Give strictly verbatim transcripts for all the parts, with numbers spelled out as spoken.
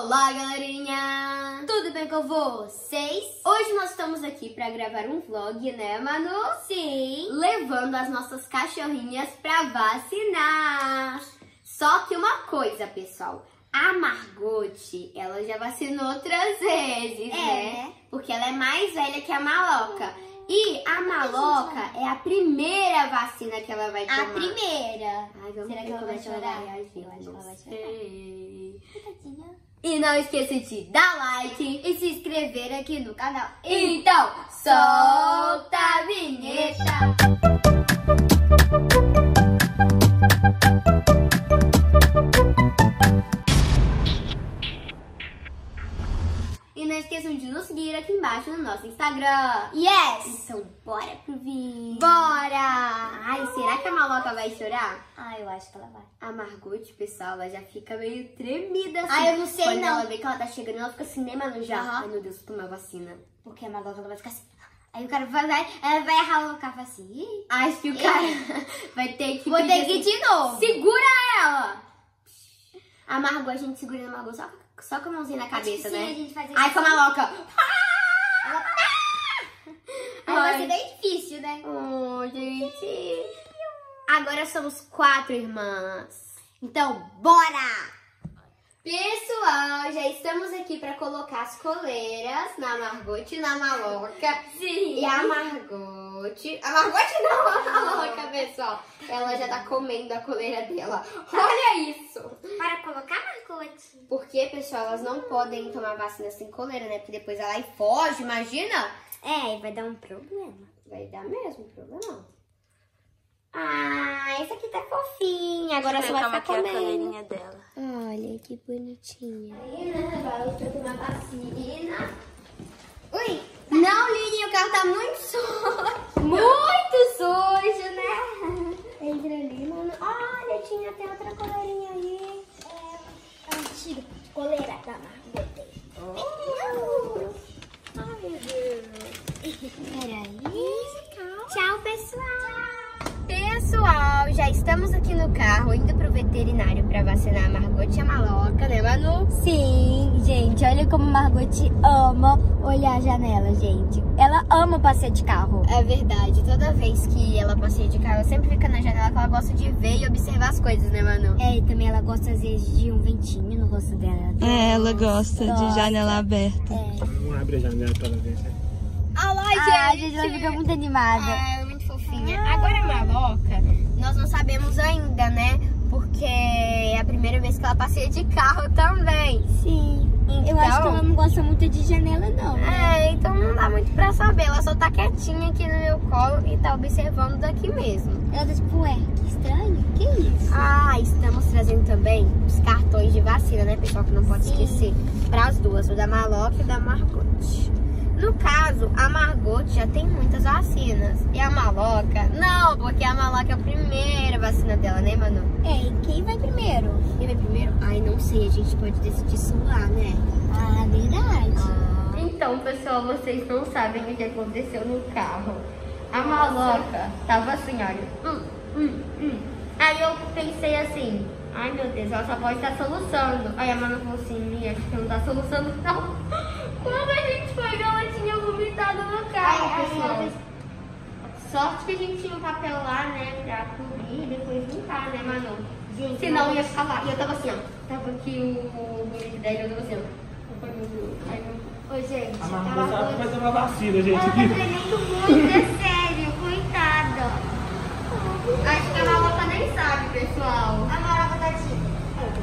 Olá, galerinha! Tudo bem com vocês? Hoje nós estamos aqui para gravar um vlog, né, Manu? Sim! Levando as nossas cachorrinhas para vacinar. Só que uma coisa, pessoal. A Margot, ela já vacinou outras vezes, é, né? né? Porque ela é mais velha que a Maloca. E a Maloca é a primeira vacina que ela vai tomar. A primeira. Ai, vamos Será ver que ela como vai é que ela chorar? vai reagir. Eu acho que ela vai chorar. Sei. Coitadinha. E não esqueça de dar like E se inscrever aqui no canal. Então, solta a vinheta! E não esqueçam de nos seguir aqui embaixo no nosso Instagram. Yes! Então, bora pro vídeo! Bora! Ai, será que a Maloca vai chorar? Ah, eu acho que ela vai. A Margot, pessoal, ela já fica meio tremida assim. Ai, eu não sei Quando não. ela vê que ela tá chegando, ela fica assim, né, Manu, já? Aham. Ai, meu Deus, tomar vacina. Porque a Maloca ela vai ficar assim. Aí o cara vai, vai, ela vai arralocar assim. Ih, Acho que o cara vai ter que vou pedir ter que ir assim, de novo. segura ela! A Margot, a gente segura na Margot só, só com a mãozinha na cabeça, Acho que né? sim, a gente faz isso. Ai, com a Maloca. Ela... Aí vai ser bem difícil, né? Oh, gente. Agora somos quatro irmãs. Então, bora! Pessoal, já estamos aqui para colocar as coleiras na Margot e na Maloca. Sim. E a Margot... A Margot não, a Maloca, pessoal. Ela já tá comendo a coleira dela. Olha isso. Para colocar Margote. Porque, pessoal, elas não podem tomar vacina sem coleira, né? Porque depois ela aí foge, imagina. É, vai dar um problema. Vai dar mesmo problema. Ah, essa aqui tá fofinha. Agora você vai ficar aqui a comendo. coleirinha dela. Olha que bonitinha. Vai tomar vacina. Ui! Não, Lili, o carro tá muito sujo. Muito sujo, né? Entra ali, mano. Olha, tinha até outra coleirinha ali. É um tiro de coleira da Margot. Oh. Ai, meu Deus. Peraí. Tchau, pessoal. Pessoal, já estamos aqui no carro, indo pro veterinário pra vacinar a Margot e a Maloca, né, Manu? Sim, gente, olha como Margot ama olhar a janela, gente. Ela ama passear de carro. É verdade, toda vez que ela passeia de carro, ela sempre fica na janela que ela gosta de ver e observar as coisas, né, Manu? É, e também ela gosta às vezes de um ventinho no rosto dela. É, ela gosta Gosta. de janela aberta. É. Não abre a janela toda vez, né? Olá, Ai, gente, ela fica muito animada. É, muito fofinha. Agora a Maloca, nós não sabemos ainda, né? Porque é a primeira vez que ela passeia de carro também. Sim. Então, Eu acho que ela não gosta muito de janela, não. Né? É, então não dá muito pra saber. Ela só tá quietinha aqui no meu colo e tá observando daqui mesmo. Ela tá tipo, ué, que estranho. Que isso? Ah, estamos trazendo também os cartões de vacina, né, pessoal? Que não pode Sim. esquecer. Para as duas, o da Maloca e o da Margot. No caso, a Margot já tem muitas vacinas. E a Maloca, não, porque a Maloca é a primeira vacina dela, né, Manu? É, e quem vai primeiro? Quem vai primeiro? Ai, não sei, a gente pode decidir isso lá, né? Ah, verdade. Então, pessoal, vocês não sabem o que aconteceu no carro. A Maloca tava assim, olha. Hum, hum, hum. Aí eu pensei assim, ai meu Deus, ela só pode estar soluçando. Aí a Manu falou assim, Mia, acho que não tá soluçando não. Quando a gente foi ver, ela tinha vomitado no carro, Ai, ai, pessoal. ai. Sorte que a gente tinha um papel lá, né, pra cobrir e depois limpar, né, Manu? Gente, Senão ia ficar lá. E eu tava assim, ó. Tava aqui o bonito dela e eu tava assim, ó. Ai, meu Deus. Ai, meu Deus. Ô, gente, A a Margot sabe que Margot... vai tomar vacina, gente. Ela tá tremendo muito, é sério, coitada. Acho que a Maloca nem sabe, pessoal. A Maloca tá tipo...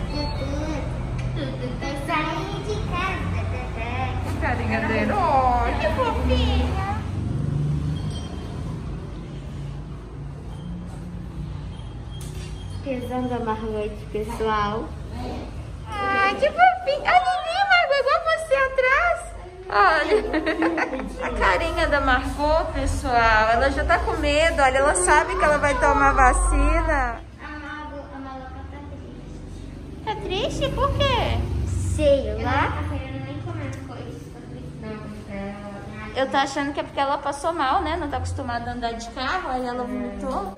Saí de casa. Carinha dele. Que fofinha. Pesando a Margot, pessoal. Ai, que fofinho. A Lili, Margot, igual você atrás. Olha. A carinha da Margot, pessoal. Ela já tá com medo. Olha, ela sabe que ela vai tomar vacina. A Margot, a Maloca tá triste. Tá triste? Por quê? Sei Ela lá. não tá querendo nem comer as coisas. Não, Eu tô achando que é porque ela passou mal, né? Não tá acostumada a andar de carro. Aí ela vomitou.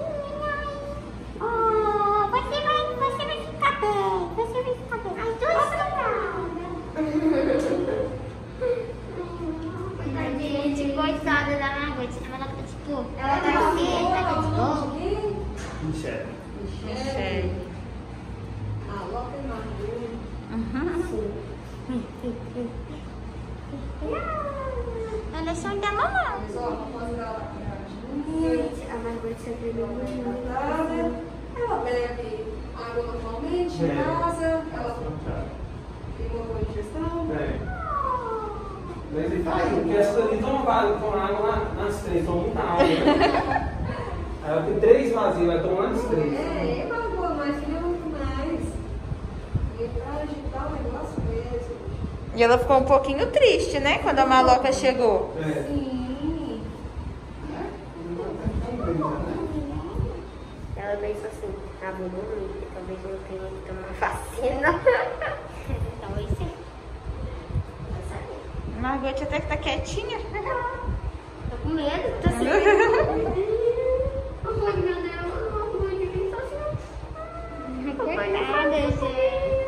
Oh, você vai, você vai ficar bem. Você vai ficar bem. Ai, tudo Margot sempre bebeu. Ela bebe água normalmente em casa. Ela tem uma boa digestão. É. Mas ele tá aí, porque essa ali toma água, água nas três, toma muita água. Né? Ela tem três vazios, vai tomar nas três. É, é Margot, mas filha muito mais. E pra agitar o negócio mesmo. E ela ficou um pouquinho triste, né? Quando a Maloca chegou. É. Sim. Ela pensou assim, ah, vou dormir, talvez eu tenha que tomar vacina. Talvez sim. Margot até que tá quietinha. Tô com medo, tô assim. Eu falei, meu Deus, eu não vou dormir sozinha. Coitada, gente.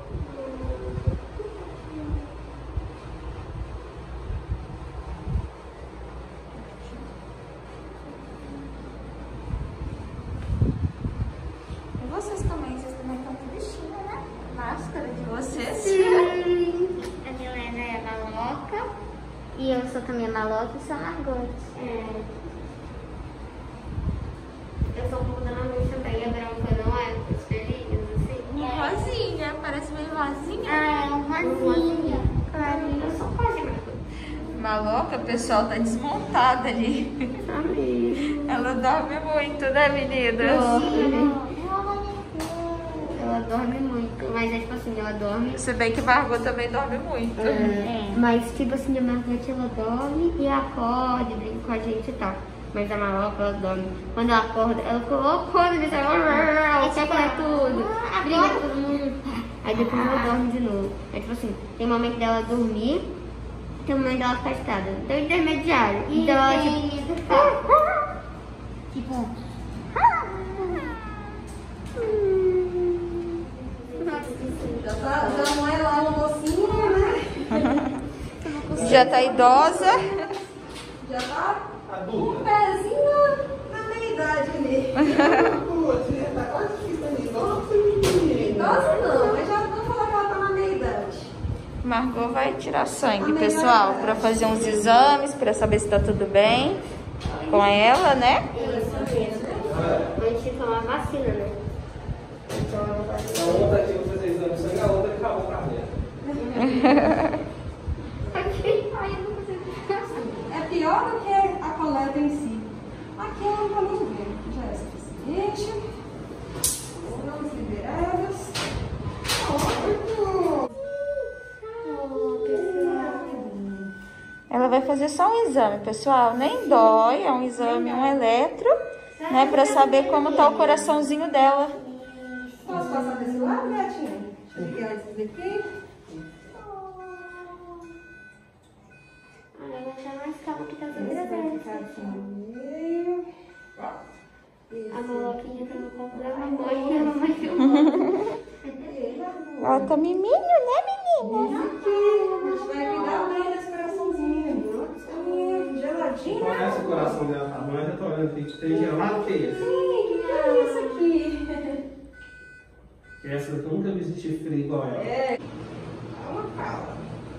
E vocês também, vocês também estão tristinha, né? Máscara de vocês. Sim. A Milena é a Maloca. E eu sou também a Maloca e sou a Margot. É. Eu sou um pouco da Margot também. A branca não é? Os pelinhos, assim. É. Rosinha, parece meio rosinha. Ah, é um rosinha. Clarinho. Eu sou quase Margot. Maloca, o pessoal tá desmontada ali. Amém. Ela dorme muito, né, meninas? Ela dorme muito, mas é tipo assim, ela dorme. Se bem que Margot também dorme muito. É, mas tipo assim, a Margot ela dorme e acorda, e brinca com a gente e tal. Mas a Maloca ela dorme. Quando ela acorda, ela fica loucona, ela quer comer tudo, brinca com todo mundo. Aí depois ela dorme de novo. É tipo assim, tem momento dela dormir, tem momento dela ficar estada. Então é intermediário. Então ela tipo. Tipo. Já, tá, já não é lá uma mocinha, né? Já tá idosa. Já tá Adulta. um pezinho na meia idade ali. Tá quase ficando idosa. Idosa não, mas já vou falar que ela tá na meia idade. Margot vai tirar sangue, pessoal, pra fazer uns exames, pra saber se tá tudo bem com ela, né? Isso mesmo. A gente tem que tomar vacina, né? Então ela vai. A outra aqui vai fazer exame de sangue, a outra que acabou com a dela. Aqui, ai, eu não consigo ficar assim. É pior do que a coleta em si. Aqui eu não tô nem vendo, já é suficiente. Vamos liberadas. Ela vai fazer só um exame, pessoal. Nem dói, é um exame, um eletro, né? Pra saber como tá o coraçãozinho dela. Posso passar desse lado, gatinha? Deixa eu ligar esses aqui. Olha, ela tá mais calma que tá segurando. A Maloquinha tá no colo da mamãe e a mamãe filmou. Ela tá miminho, né, menina? A gente vai cuidar bem desse coraçãozinho. Geladinho. Conhece o coração dela, tá bom? Eu já tô olhando aqui, tem gelado que é esse? Sim, o que é isso aqui? Essa eu nunca vi sentir frio igual ela. É. Calma, calma.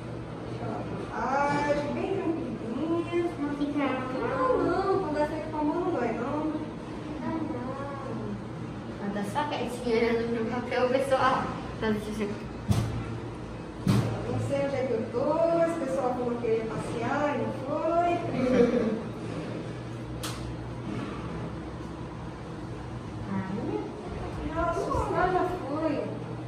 Ah, bem tranquilinha. Não fica. Não, não, quando ela fica com a mão não dói, não. Ela tá só quietinha no meu papel pessoal. Não sei onde é que eu tô, esse pessoal falou que ia passear e não foi. Nossa, o sinal já foi.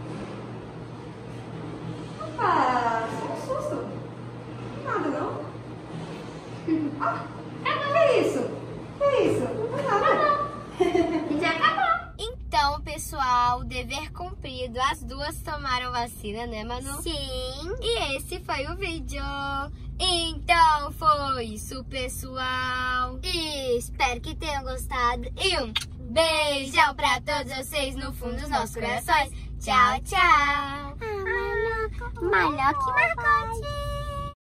Opa, só um susto. Nada, não? Ah, que isso? Que isso? Não foi nada. Já acabou. Então, pessoal, dever cumprido. As duas tomaram vacina, né, Manu? Sim. E esse foi o vídeo. Então, foi isso, pessoal. E espero que tenham gostado. E um beijão pra todos vocês no fundo dos nossos corações. Tchau, tchau. Ah, Maloca. Maloca e Margot.